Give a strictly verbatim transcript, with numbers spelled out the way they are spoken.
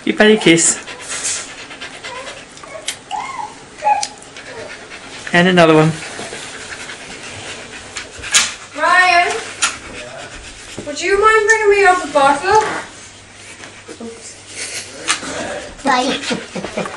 Give Daddy a kiss. And another one. Ryan, would you mind bringing me up a bottle? Bye.